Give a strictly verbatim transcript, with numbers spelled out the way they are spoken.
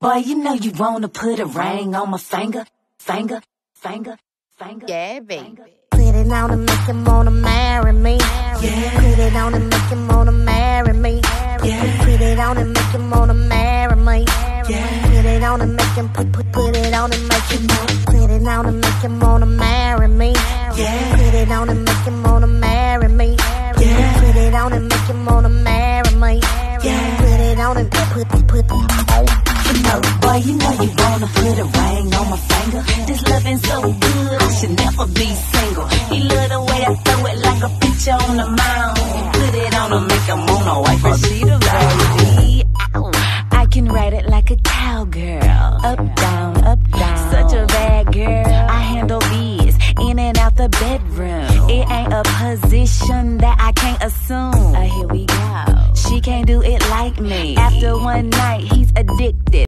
Boy, you know you wanna put a ring on my finger, finger, finger, finger. Yeah, baby. Put it on and make him wanna marry me. Yeah. Put it on and make him wanna marry me. Yeah. Put it on and make him wanna marry me. Yeah. Put it on and make him put put put it on and make him put it on and make him wanna marry me. Yeah. Put it on and make him wanna marry me. Yeah. Put it on and make him wanna marry me. Yeah. Put it on and put put put You know, boy, you know you wanna put a ring on my finger. This loving so good, I should never be single. He love the way I throw it like a picture on the mound. Put it on and make him wanna wipe her sheet baby. I can ride it like a cowgirl. Up, down, up, down. Such a bad girl. I handle biz in and out the bedroom. It ain't a position that I can't assume. Uh, here we go. She can't do it like me. After one night, he's addicted.